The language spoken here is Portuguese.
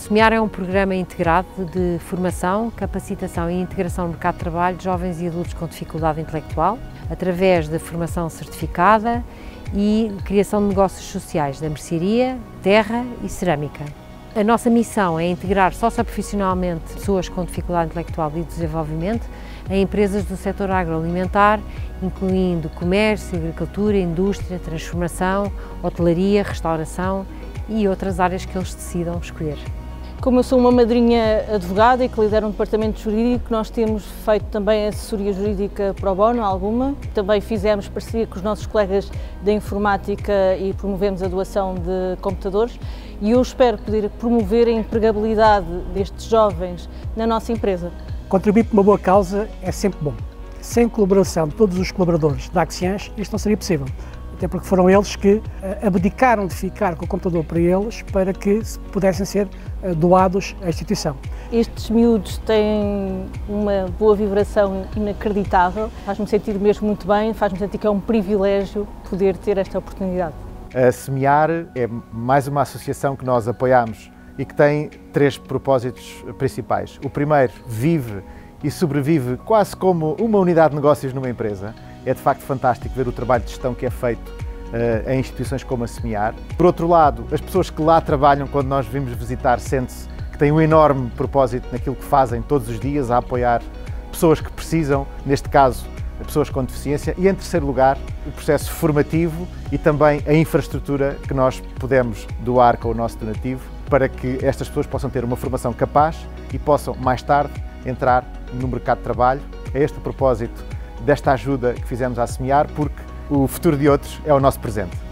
Semear é um programa integrado de formação, capacitação e integração no mercado de trabalho de jovens e adultos com dificuldade intelectual, através da formação certificada e criação de negócios sociais da mercearia, terra e cerâmica. A nossa missão é integrar socioprofissionalmente pessoas com dificuldade intelectual e desenvolvimento em empresas do setor agroalimentar, incluindo comércio, agricultura, indústria, transformação, hotelaria, restauração e outras áreas que eles decidam escolher. Como eu sou uma madrinha advogada e que lidero um departamento jurídico, nós temos feito também assessoria jurídica pro bono, alguma. Também fizemos parceria com os nossos colegas da informática e promovemos a doação de computadores. E eu espero poder promover a empregabilidade destes jovens na nossa empresa. Contribuir para uma boa causa é sempre bom. Sem colaboração de todos os colaboradores da Axians, isto não seria possível. Até porque foram eles que abdicaram de ficar com o computador para eles para que pudessem ser doados à instituição. Estes miúdos têm uma boa vibração inacreditável, faz-me sentir mesmo muito bem, faz-me sentir que é um privilégio poder ter esta oportunidade. A Semear é mais uma associação que nós apoiamos e que tem 3 propósitos principais. O primeiro, vive e sobrevive quase como uma unidade de negócios numa empresa. É de facto fantástico ver o trabalho de gestão que é feito em instituições como a Semear. Por outro lado, as pessoas que lá trabalham, quando nós vimos visitar, sente-se que têm um enorme propósito naquilo que fazem todos os dias, a apoiar pessoas que precisam, neste caso, pessoas com deficiência. E em terceiro lugar, o processo formativo e também a infraestrutura que nós podemos doar com o nosso donativo para que estas pessoas possam ter uma formação capaz e possam, mais tarde, entrar no mercado de trabalho. É este o propósito desta ajuda que fizemos a Semear, porque o futuro de outros é o nosso presente.